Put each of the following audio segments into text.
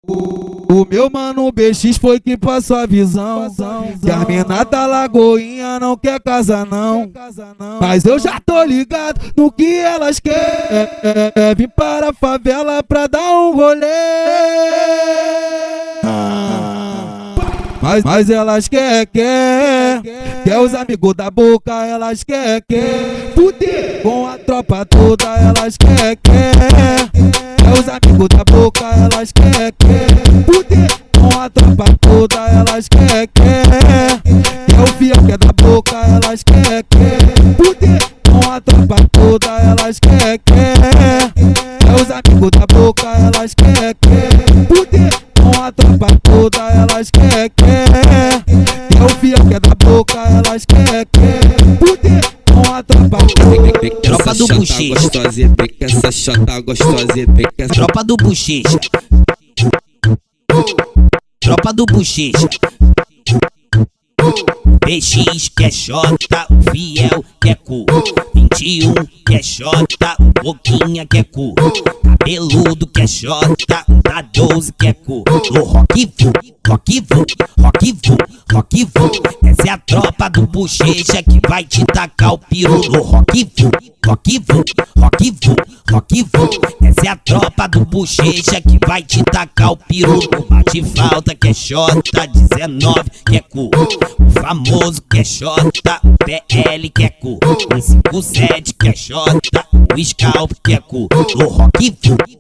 O meu mano BX foi que passou a visão, que a mina da Lagoinha não quer casar não. Mas eu já tô ligado no que elas querem, vir para a favela pra dar um rolê. Mas elas quer os amigos da boca, elas quer fuder com a tropa toda, elas quer os amigos da boca, elas quer fuder com a tropa toda, elas quer o fiel que é da boca, elas quer fuder com a tropa toda, elas quer os amigos da boca, elas quer fuder com a tropa toda, elas quer o fiel que é da boca, elas quer fuder com a tropa toda. Tropa do Bochecha, essa chota gostosa, tropa do Bochecha, tropa do Bochecha. BX que é Xota, o fiel que é cu, 21 que é Xota, o boquinha que é cu, cabeludo que é Xota, o da 12 que é cu. O rock vu, essa é a tropa do Bochecha que vai te tacar o piru. No rock vu, essa é a tropa do Bochecha que vai te tacar o piru. O bate falta que é Xota, 19 que é cu, o famoso que é Xota, o PL que é cu, 157 que é Xota, o Scalp que é cu. O rock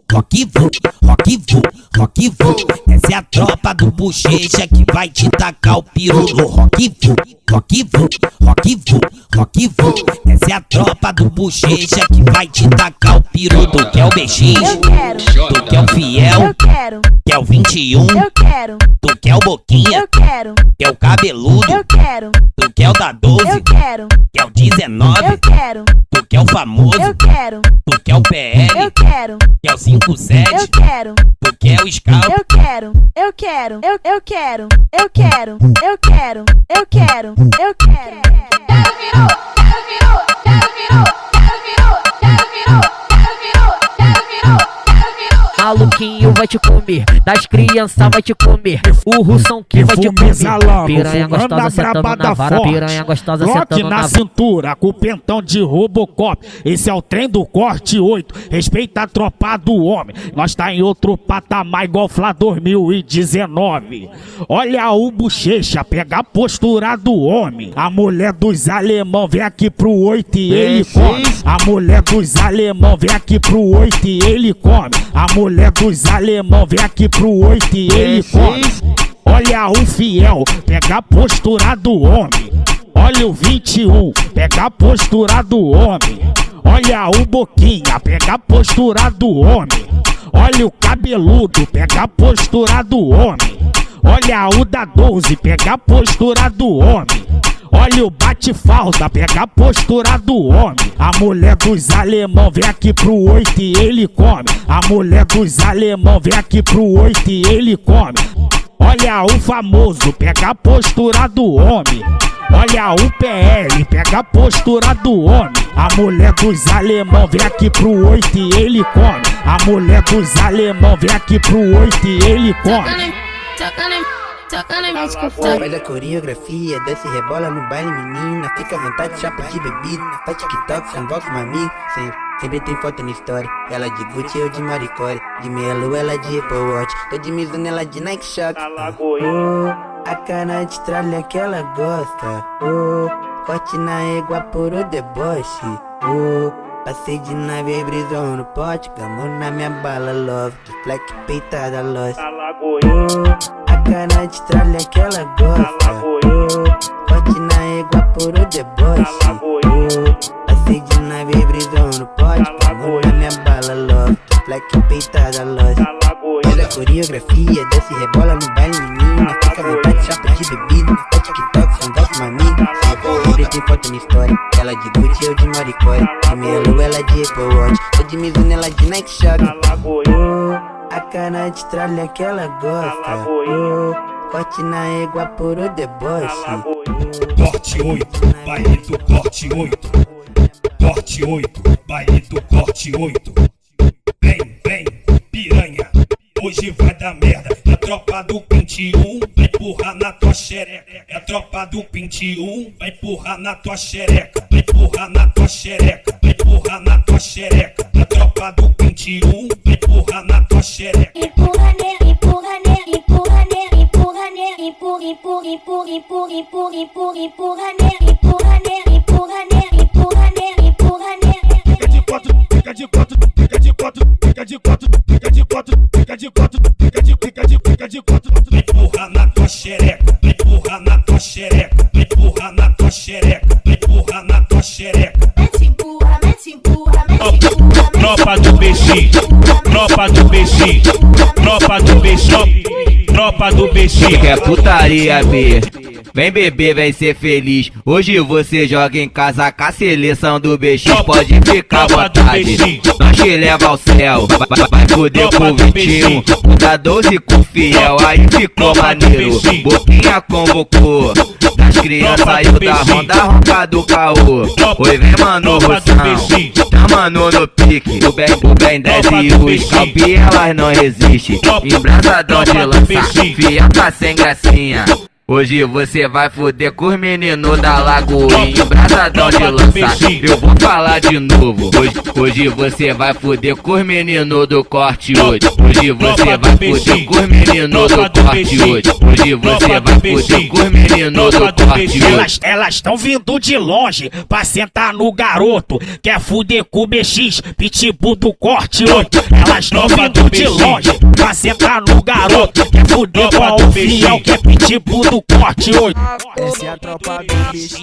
vu, essa é a tropa do Bochecha que vai te tacar o piru. No rock vu, essa é a tropa do Bochecha que vai te tacar o piru. Tu quer o BX? Eu quero. Tu quer o fiel? Eu quero. Quer o 21? Eu quero. Tu quer o boquinha? Eu quero. Quer o cabeludo? Eu quero. Tu quer o da 12? Eu quero. Quer o 19? Eu quero. Tu quer o famoso? Eu quero. Tu quer o PL? Eu quero. Quer o 57? Eu quero. Tu quer o Scalp? Eu quero. Eu quero. Eu quero. Eu quero. Eu quero. Eu quero. Eu quero. Maluquinho vai te comer, das crianças vai te comer, o russão que vai te comer. Piranha gostosa sentando na vara, piranha gostosa sentando na cintura, com o pentão de Robocop. Esse é o trem do corte 8, respeita a tropa do homem. Nós tá em outro patamar igual Flá 2019. Olha o Bochecha, pega a postura do homem. A mulher dos alemão vem aqui pro 8 e ele come. A mulher dos alemão vem aqui pro 8 e ele come. A mulher dos alemão vem aqui pro 8 e ele come. Olha o fiel, pega a postura do homem. Olha o 21, pega a postura do homem. Olha o boquinha, pega a postura do homem. Olha o cabeludo, pega a postura do homem. Olha o da 12, pega a postura do homem. Olha o bate-falta, pega a postura do homem. A mulher dos alemão vem aqui pro 8 e ele come. A mulher dos alemão vem aqui pro 8 e ele come. Olha o famoso, pega a postura do homem. Olha o PL, pega a postura do homem. A mulher dos alemão vem aqui pro 8 e ele come. A mulher dos alemão vem aqui pro 8 e ele come. Faz a coreografia, desce e rebola no baile, menina. Fica à vontade, chapa de bebida. Faz TikTok, convoca uma amiga. Sempre tem foto na história. Ela de Gucci, eu de Maricore. De meia lua, ela de Apple Watch. Tô de Mizuno, ela de Nike Shock. A cara de tralha que ela gosta. Corte na égua por o deboche. Passei de nave e brisou no pote. Gamou na minha bala, love. De fleck peitada, lost. A cara de tralha que ela gosta. Corte na égua por o deboche. Passei de nave e brisou no pote. Gamou na minha bala, love. De fleck peitada, lost. Faz a coreografia, desce e rebola no baile, menina. Fica à vontade, chapa de bebida. Faz TikTok, convoca uma amiga. Sempre tem foto na história. Ela de Gucci, eu de Maricore. De meia lua, ela de Apple Watch. Tô de Mizuno, ela de Nike Shock. A cara de tralha que ela gosta. Corte na égua por o deboche. Corte 8, baile do corte 8. Corte 8, baile do corte 8. Vem, piranha, hoje vai dar merda. É a tropa do 21, vai empurrar na tua xereca. É a tropa do 21, vai empurrar na tua xereca. Vai empurrar na tua xereca, vai empurrar na tua xereca. É a tropa do 21, vai empurrar na tua xereca. Empurra nele, empurra nele, empurra nele, empurra nele, empurra, empurra, empurra, empurra, empurra, empurra, empurra nele, empurra nele, empurra nele, empurra nele, empurra nele. Fica de quatro, fica de quatro, fica de quatro, fica de quatro, fica de quatro, fica de quatro, fica de quatro. Vai empurrar na tua xereca, vai empurrar na tua xereca, vai empurrar na tua xereca, vai empurrar na tua xereca. Mete empurra, mete empurra, mete empurra. Tropa do BX, tropa do BX, tropa do BX, tropa do BX. Que é putaria, B. Vem beber, vem ser feliz. Hoje você joga em casa com a seleção do BX. Pode ficar à vontade, nós te leva ao céu. Vai foder com o 21, da 12 com fiel. Aí ficou maneiro, Boquinha convocou. Das crianças saiu da ronda do caô. Oi, vem mano, Russão, tá mano no pique. O Ben 10 e o Scalp, elas não resistem. Embraçadão de lança, fiel tá sem gracinha. Hoje você vai foder com os meninos da Lagoinha. Embraçadão de lança, eu vou falar de novo. Hoje você vai foder com os meninos do corte 8. Hoje você vai foder com os meninos do corte 8. Hoje você vai foder com os meninos do corte 8. Elas tão vindo de longe pra sentar no garoto. Quer fuder com o BX, pitbull do corte 8. Elas tão vindo de longe pra sentar no garoto. Quer fuder com o fiel, que é pitbull do corte 8. Essa é a tropa do BX.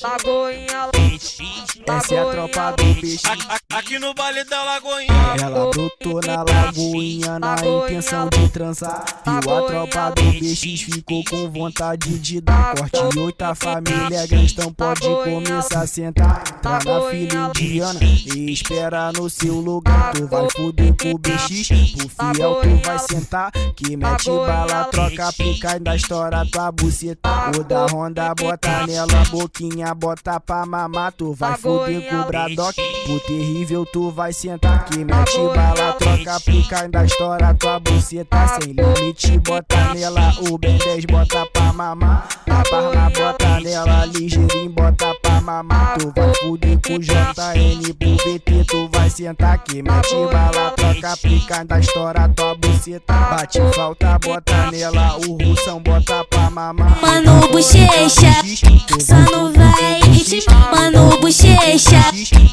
Essa é a tropa do BX. Aqui no baile da Lagoinha. Ela brotou na Lagoinha na intenção de transar. Viu a tropa do BX, ficou com vontade de dar. Corte 8, a família é grande, então pode começar a sentar. Entra na fila indiana e espera no seu lugar. Tu vai foder com o BX, pro fiel tu vai sentar. Que mete bala, troca, aplica e da história tua buceta. O da Honda bota nela, Boquinha bota pra mamar. Tu vai foder com o Bradock, o terrível tu vai sentar. Que mete bala, troca, aplica e da história tua buceta. Sem limite bota nela, o Ben 10 bota pra mamar. A Barna bota nela, ligeirinho bota pra mamar. Tu vai foder com o JN, pro VT tu vai sentar. Que mete bala, troca, aplica e da história tua buceta. Bate falta, bota nela, o Russão bota pra mamar. Mano, bochecha, só não vai ritmar. Mano, bochecha,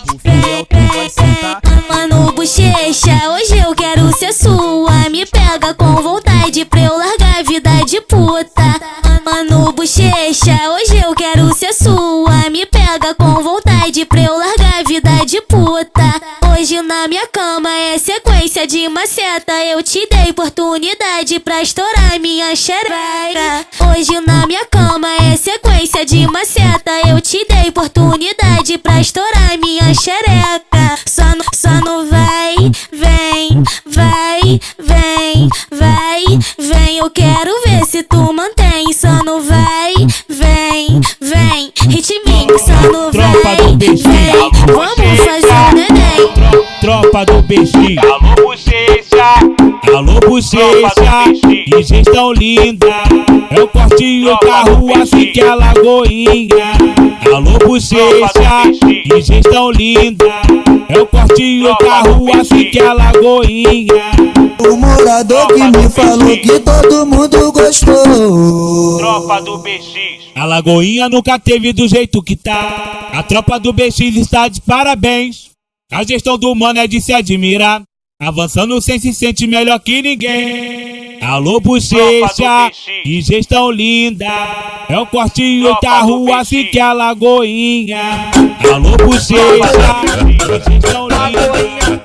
mano, bochecha, hoje eu quero ser sua. Me pega com vontade pra eu largar a vida de puta. Mano, bochecha, hoje eu quero ser sua. Me pega com vontade pra eu largar a vida de puta. Hoje na minha cama é sequência de maceta. Eu te dei oportunidade pra estourar minha xereca. Hoje na minha cama é sequência de maceta. Eu te dei oportunidade pra estourar minha xereca. Só não vai, vem, vai, vem, vai, vem. Eu quero ver se tu mantém. Só não vai, vem, vem, ritminho. Só não vai, vem, vamos fazer um neném. Tropa do BX. Alô, bochecha, Alô, bochecha, e gestão linda. É o corte o carro assim que é a Lagoinha. Alô, bochecha, e gestão linda. É o corte o carro assim que é a Lagoinha. O morador que me falou que todo mundo gostou. Tropa do BX. A Lagoinha nunca teve do jeito que tá. A tropa do BX está de parabéns. A gestão do mano é de se admirar. Avançando sem se sente melhor que ninguém. Alô, bochecha, e gestão linda. É o corte e o carro assim que é a Lagoinha. Alô, bochecha, e gestão linda.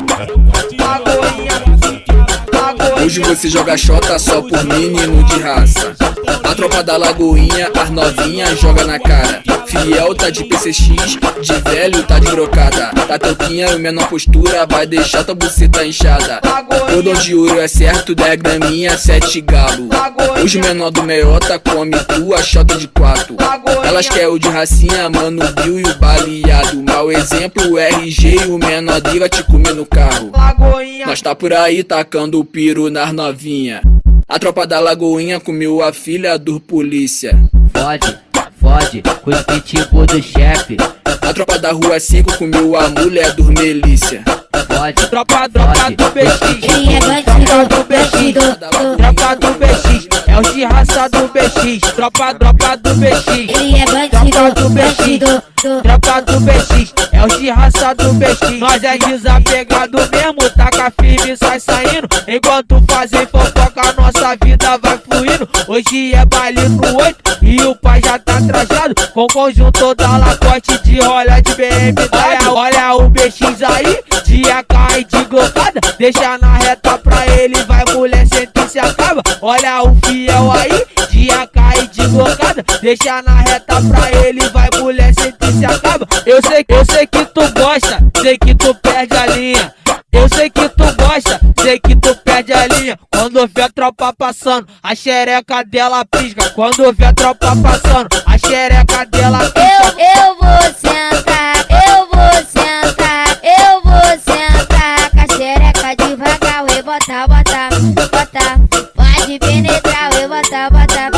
Hoje você joga xota só por menino de raça. A tropa da Lagoinha, as novinhas joga na cara. Fiel tá de PCX, de velho tá de brocada. Da toquinha e menor postura vai deixar tua buceta inchada. Cordão de ouro é certo, 10 graminha, 7 galo. Os menor do meiota come tua chota de 4. Elas quer o de racinha, mano, Bill e o baleado. Mau exemplo, o RG e o menor diva te comer no carro. Nós tá por aí tacando o piro nas novinha. A tropa da Lagoinha comeu a filha do polícia. Fode, com os pitbull do chefe. A tropa da Rua 5 comeu a mulher do Melícia. Fode, tropa do BX. Tropa do BX. Tropa do BX. É os de raça do BX. Tropa do BX. Tropa do BX. Tropa do BX. É os de raça do BX. Nós é desapegado mesmo, taca firme e sai saindo. Enquanto fazem fofoca, nossa vida vai fluindo. Hoje é baile no 8 e o pai já tá trajado com conjunto da Lacoste de rola de BMW. Olha o BX aí, de AK e de glocada. Deixa na reta pra ele, vai mulher, senta e se acaba. Olha o fiel aí, de AK e de glocada. Deixa na reta pra ele, vai mulher, senta e se acaba. Eu sei que tu gosta, sei que tu perde a linha. Eu sei que tu gosta, sei que tu perde a linha. Quando vê a tropa passando, a xereca dela pisca. Quando vê a tropa passando, a xereca dela pisca. Eu vou sentar, eu vou sentar, eu vou sentar. Com a xereca devagar, eu botar. Pode penetrar, eu botar.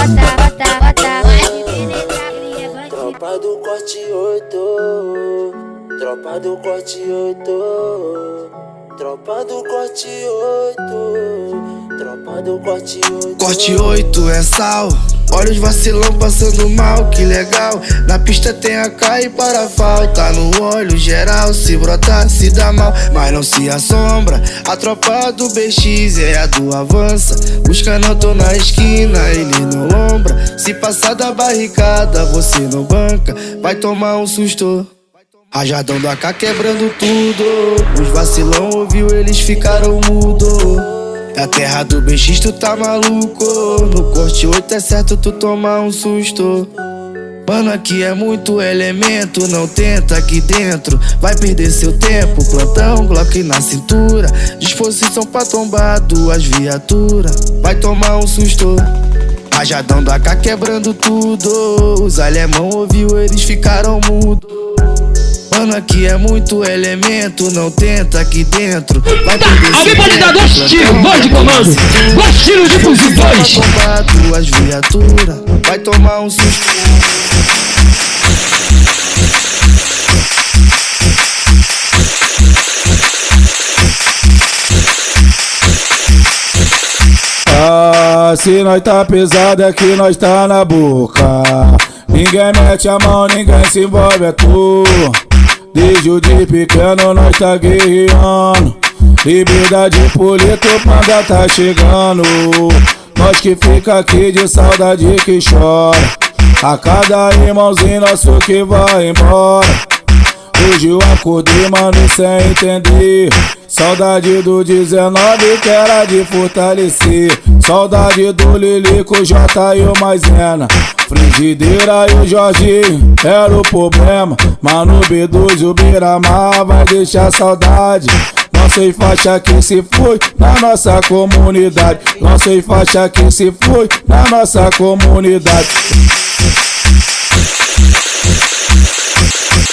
Pode penetrar, tropa do corte 8. Tropa do corte 8. Tropa do corte 8. Tropa do corte 8. Corte 8 é sal. Olha os vacilão passando mal, que legal. Na pista tem AK e parafal. Tá no olho geral, se brotar se dá mal. Mas não se assombra, a tropa do BX é a do avança. Os canotão na esquina, ele não lombra. Se passar da barricada, você não banca, vai tomar um susto. Rajadão do AK quebrando tudo. Os vacilão ouviu, eles ficaram mudo. Da terra do BX tu tá maluco. No corte 8 é certo tu tomar um susto. Mano, aqui é muito elemento, não tenta aqui dentro, vai perder seu tempo. Plantão, Glock na cintura, disposição pra tombar duas viaturas, vai tomar um susto. Rajadão do AK quebrando tudo. Os alemão ouviu, eles ficaram mudo. Mano, aqui é muito elemento, não tenta aqui dentro, vai perder. Alguém pode dar 2 tiros, 2 de comando, 2 tiros de fuzil, 2. Vai tomar duas viaturas, vai tomar um susto. Ah, se nós tá pesado é que nós tá na boca. Ninguém mete a mão, ninguém se envolve, é tu. Desde o de pequeno nós tá guerreando. Liberdade política, o panda tá chegando. Nós que fica aqui de saudade que chora. A cada irmãozinho nosso que vai embora. Hoje eu acordei, mano, sem entender. Saudade do 19 que era de fortalecer. Saudade do Lilico, J e o Maisena. Frigideira e o Jorginho era o problema. Mano B2 e o Biramar vai deixar saudade. Nossa faixa que se foi na nossa comunidade. Nossa faixa que se foi na nossa comunidade.